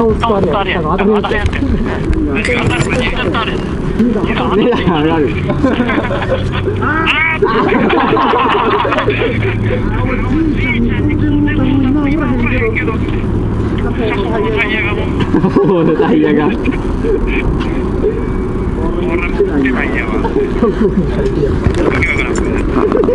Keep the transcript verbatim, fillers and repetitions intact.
顔使われるやん。あと見て。値段上がる。もうタイヤが。俺も出ないやわ。